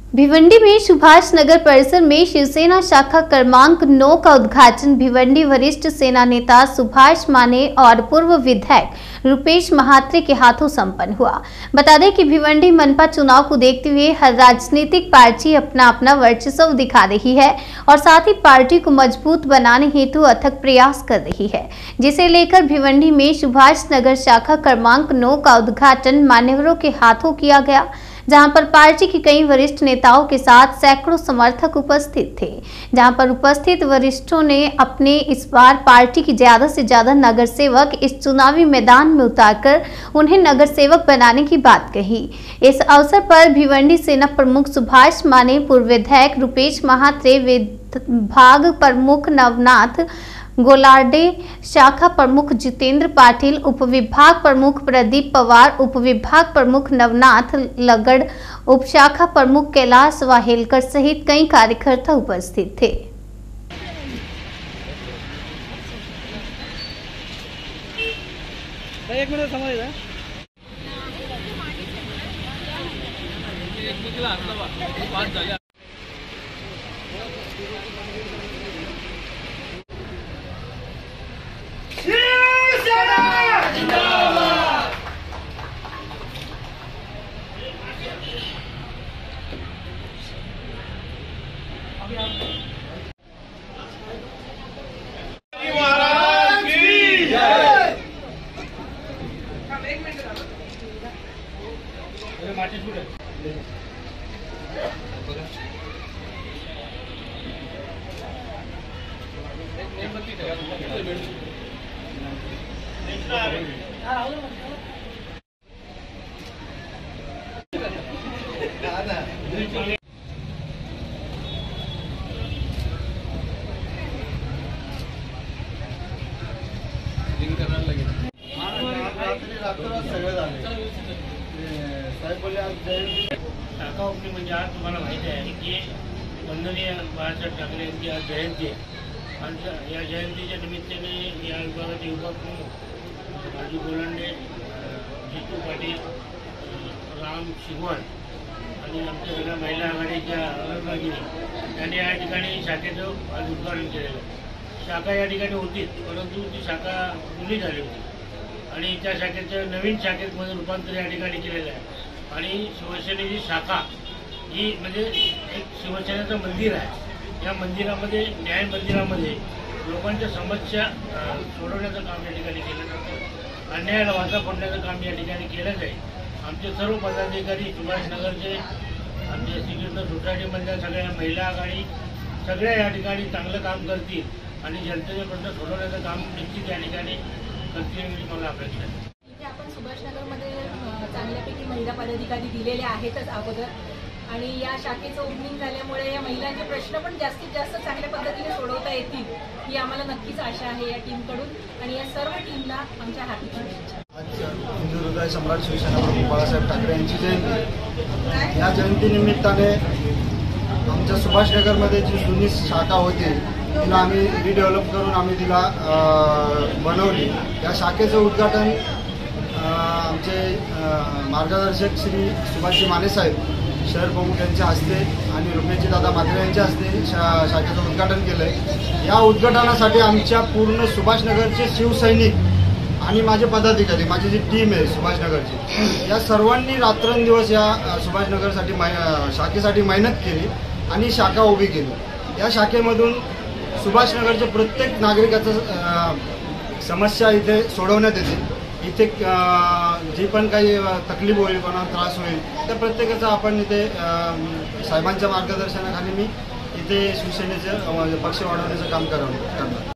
भिवंडी में सुभाष नगर परिसर में शिवसेना शाखा क्रमांक 9 का उद्घाटन भिवंडी वरिष्ठ सेना नेता सुभाष माने और पूर्व विधायक रुपेश महात्रे के हाथों संपन्न हुआ। बता दें कि भिवंडी मनपा चुनाव को देखते हुए हर राजनीतिक पार्टी अपना अपना वर्चस्व दिखा रही है और साथ ही पार्टी को मजबूत बनाने हेतु अथक प्रयास कर रही है, जिसे लेकर भिवंडी में सुभाष नगर शाखा क्रमांक 9 का उद्घाटन मान्यवरों के हाथों किया गया, जहां पर पार्टी के कई वरिष्ठ नेताओं के साथ सैकड़ों समर्थक उपस्थित थे। जहां पर उपस्थित वरिष्ठों ने अपने इस बार पार्टी की ज्यादा से ज्यादा नगर सेवक इस चुनावी मैदान में उतारकर उन्हें नगर सेवक बनाने की बात कही। इस अवसर पर भिवंडी सेना प्रमुख सुभाष माने, पूर्व विधायक रुपेश महात्रे, विभाग प्रमुख नवनाथ गोलार्डे, शाखा प्रमुख जितेंद्र पाटिल, उपविभाग प्रमुख प्रदीप पवार, उपविभाग प्रमुख नवनाथ लगड़, उपशाखा प्रमुख कैलाश वाहेलकर सहित कई कार्यकर्ता उपस्थित थे। एक मिनट समझ शाखा ओपनिंग म्हणजे आज तुम्हाला माहिती आहे की वंदनीय बाळासाहेब ठाकरे यांची आज जयंती आहे आणि या जयंतीच्या निमित्ताने या विभागाचे विभाग प्रमुख राजू गोलांडे, जितू पाटील, राम शिगवण आणि आमच्या सगळ्या महिला आघाडीच्या अग्रभागिनी यांनी या ठिकाणी शाखेचं आज उद्घाटन केलेलं आहे। शाखा या ठिकाणी होतीच, परंतु ती शाखा जुनी झाली होती आणि त्या शाखेचं नवीन शाखेमध्ये रूपांतर या ठिकाणी केलेलं आहे आणि शिवसेनेची शाखा ही म्हणजे एक शिवसेनेचं मंदिर आहे। या मंदिरामध्ये, न्याय मंदिरामध्ये लोकांच्या समस्या सोडवण्याचं काम या ठिकाणी केलं जातं, अन्यायाला वाचा फोडण्याचं काम या ठिकाणी केलं जाईल। आमचे सर्व पदाधिकारी सुभाषनगरचे, आमच्या श्रीकृष्ण सोसायटीमधल्या सगळ्या महिला आघाडी सगळ्या या ठिकाणी चांगलं काम करतील आणि जनतेचे प्रश्न सोडवण्याचं काम निश्चित या ठिकाणी करतील मला अपेक्षा आहे। आपण सुभाषनगरमध्ये चांगल्यापैकी महिला पदाधिकारी दिलेले आहेतच अगोदर आणि या शाखेचं ओपनिंग झाल्यामुळे या महिलांचे प्रश्न पण जास्तीत जास्त चांगल्या पद्धतीने सोडवता येतील ही आम्हाला नक्कीच आशा आहे या टीमकडून आणि या सर्व टीमला आमच्या हार्दिक शुभेच्छा। आज हिंदू हृदय सम्राट शिवसेना प्रमुख बाळासाहेब ठाकरे यांची जयंती, या जयंतीनिमित्ताने आमच्या सुभाषनगरमध्ये जी जुनी शाखा होती तिला आम्ही रिडेव्हलप करून आम्ही तिला बनवली। या शाखेचं उद्घाटन आमचे मार्गदर्शक श्री सुभाषजी माने साहेब, शहर प्रमुख यांच्या हस्ते आणि रुपेशजी दादा म्हात्रे यांच्या हस्ते शाखेचं उद्घाटन केलं आहे। या उद्घाटनासाठी आमच्या पूर्ण सुभाषनगरचे शिवसैनिक आणि माझे पदाधिकारी, माझी जी टीम आहे सुभाषनगरची, या सर्वांनी रात्रंदिवस या सुभाषनगरसाठी शाखेसाठी मेहनत केली आणि शाखा उभी केली। या शाखेमधून सुभाषनगरच्या प्रत्येक नागरिकाचं समस्या इथे सोडवण्यात येते। इथे जी पण काही तकलीफ होईल, कोणाला त्रास होईल, त्या प्रत्येकाचं आपण इथे साहेबांच्या मार्गदर्शनाखाली मी इथे शिवसेनेचं पक्ष वाढवण्याचं काम करणार।